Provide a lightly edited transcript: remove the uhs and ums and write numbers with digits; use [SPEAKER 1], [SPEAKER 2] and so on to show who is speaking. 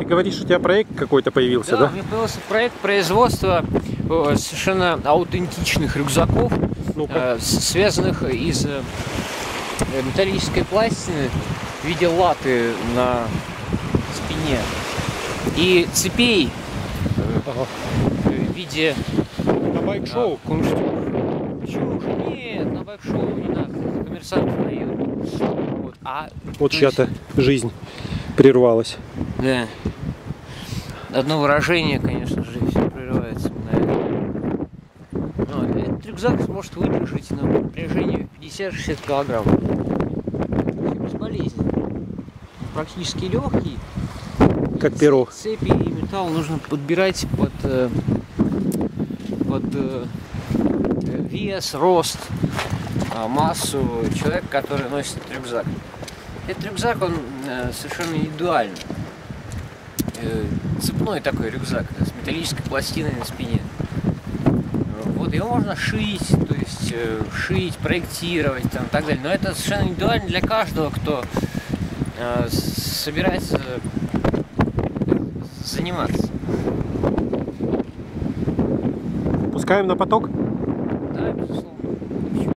[SPEAKER 1] говоришь, у тебя проект какой-то появился, да?
[SPEAKER 2] Да, у меня появился проект производства совершенно аутентичных рюкзаков, связанных из металлической пластины в виде латы на спине и цепей в виде кунштюк. Почему же? Нет, на байк-шоу не надо, коммерсанты наедут. Вот
[SPEAKER 1] чья-то жизнь прервалась.
[SPEAKER 2] Да. Одно выражение, конечно же, все прерывается мгновенно. Но этот рюкзак сможет выдержать на напряжение 50-60 килограмм. Безболезненно. Практически легкий.
[SPEAKER 1] Как перо.
[SPEAKER 2] Цепи и металл нужно подбирать под вес, рост, массу человека, который носит этот рюкзак. Этот рюкзак, он совершенно индивидуальный. Цепной такой рюкзак с металлической пластиной на спине. Вот, его можно шить, то есть шить, проектировать там, и так далее. Но это совершенно индивидуально для каждого, кто собирается заниматься.
[SPEAKER 1] Пускаем на поток?
[SPEAKER 2] Да, безусловно.